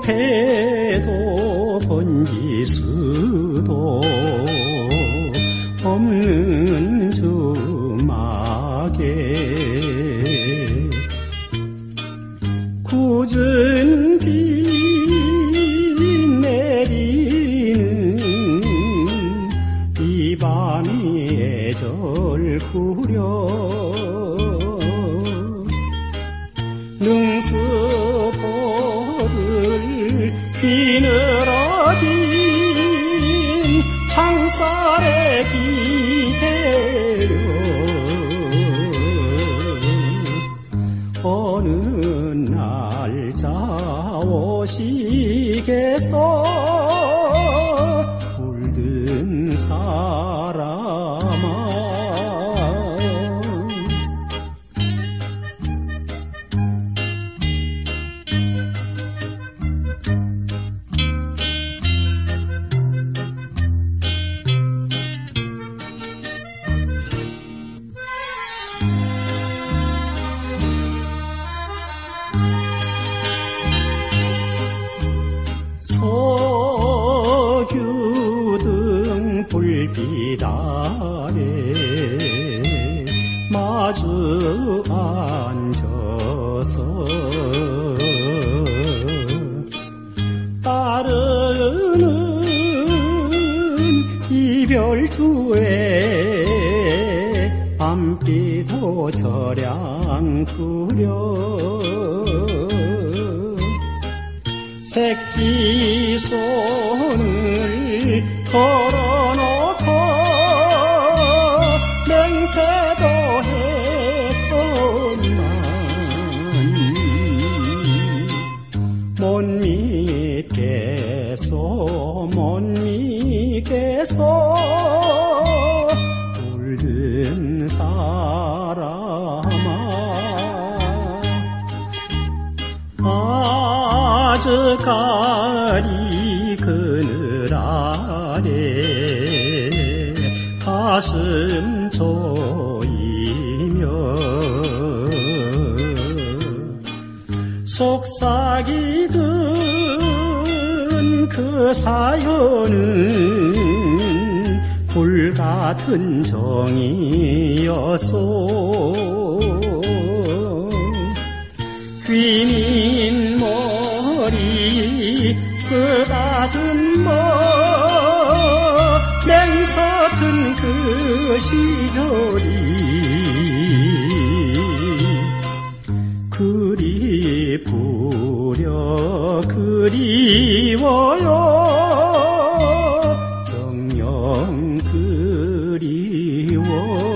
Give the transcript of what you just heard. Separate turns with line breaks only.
태도 번지수도 없는 주막에 굳은 비 내리는 이 밤이 애절 구려 능수보들 비늘어진 창살에 기대려 어느 날 자오식에서 물든 사람아 석유등 불빛 아래 마주 앉아서 따르는 이별주에 밤비도 저량 그려 새끼 손을 걸어놓고 맹세도 했건만 못 믿겠소 울든 사람아 아즈까리 그늘 아래 가슴 조이며 속삭이던 그 사연은 불같은 정이었소 귀민 머리 쓰다듬어 맹서튼 그 시절이 그리부려 그리워요 정녕 그리워